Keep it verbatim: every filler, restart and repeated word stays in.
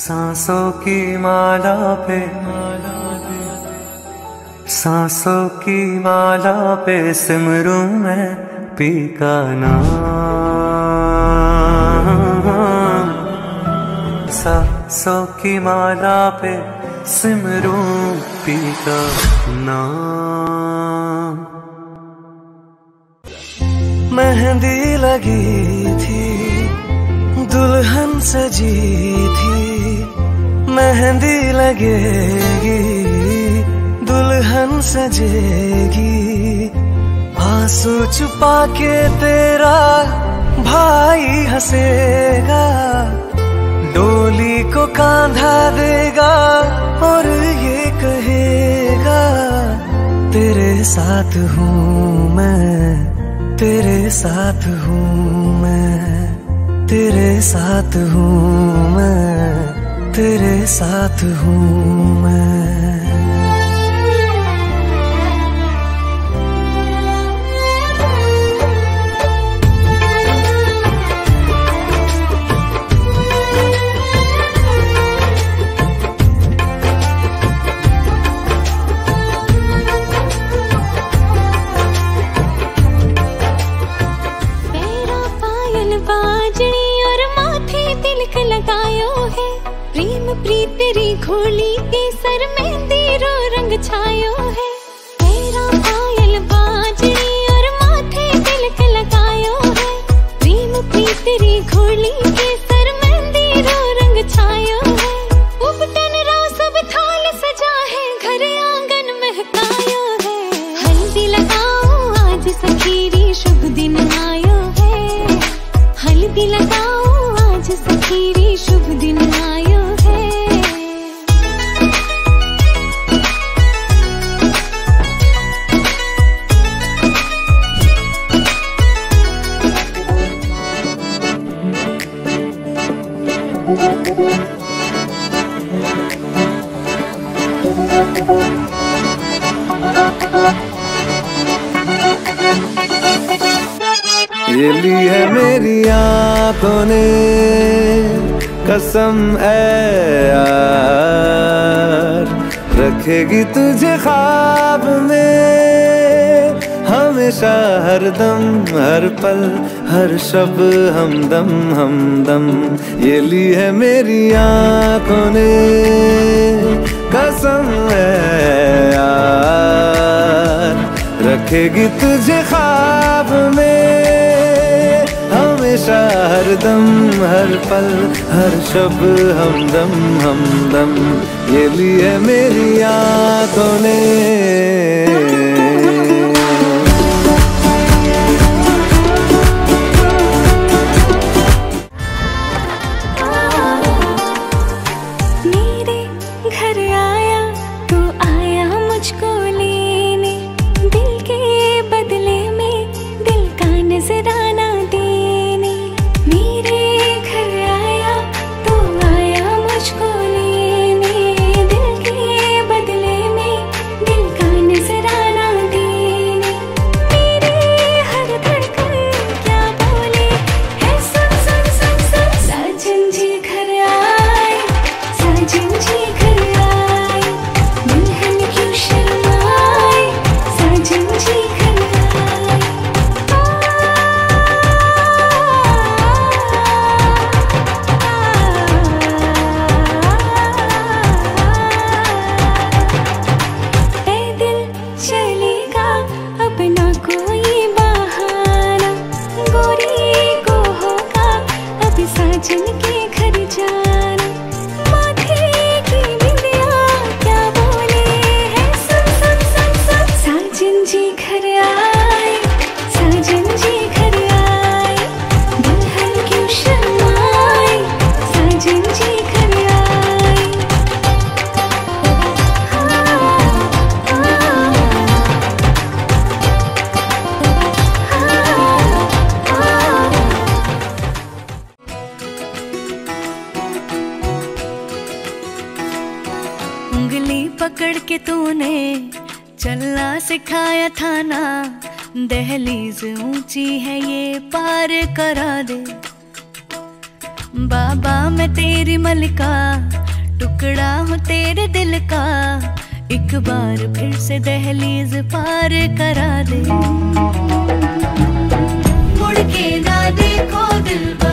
सांसों की माला पे सांसों की माला पे सिमरूं मैं पी का नाम। सांसों की माला पे सिमरूं पी का नाम। मेहंदी लगी थी दुल्हन सजी थी, मेहंदी लगेगी दुल्हन सजेगी। आंसू छुपा के तेरा भाई हंसेगा, डोली को कांधा देगा और ये कहेगा तेरे साथ हूँ मैं, तेरे साथ हूँ मैं, तेरे साथ हूँ मैं, तेरे साथ हूँ मैं। लगायो है प्रेम प्रीत तेरी घोली के सर मेहंदी रो रंग छायो है। तेरा पायल बाजरी और माथे तिलक लगायो है, प्रेम प्रीत तेरी घोली के सर मेहंदी रो रंग छायो है। उपटन रो सब थाल सजा है, घर आंगन महकायो है। हल्दी लगाओ आज सखीरी शुभ दिन आयो है, हल्दी लगाओ आज सखीरी शुभ दिन आयो है। ये ली है मेरी आंखों ने कसम है यार, रखेगी तुझे ख्वाब में हमेशा हर दम हर पल हर शब हमदम हमदम। ये ली है मेरी आंखों ने कसम है यार, रखेगी तुझे ख्वाब में हमेशा हर दम हर पल हर शब हमदम हमदम। ये लिए मेरी आंखों ने मेरे घर आया तो आया मुझको लेने, दिल के बदले में दिल का नजराना देने। मेरे घर आया तो आया मुझको लेने, दिल के बदले में दिल का नजराना देने। मेरे हर धड़कन क्या बोले है सुन सुन सुन सुन। साजन जी घर आए, साजन जी घर आए, दुल्हन क्यों शर्माए, साजन जी घर आए। ऐ दिल चलेगा अब ना कोई बहाना, गोरी को होगा अब साजन के घर जाना। माथे की बिंदिया क्या बोले है सुन सुन सुन सुन। साजन जी घर आए, साजन जी घर आए, दुल्हन क्यों शर्माए, साजन जी घर आए। उंगली पकड़ के तूने चलना सिखाया था ना, दहलीज ऊंची है ये पार करा दे। बाबा मैं तेरी मलिका, टुकड़ा हूँ तेरे दिल का, एक बार फिर से दहलीज पार करा दे, मुड़ के ना देखो दिल।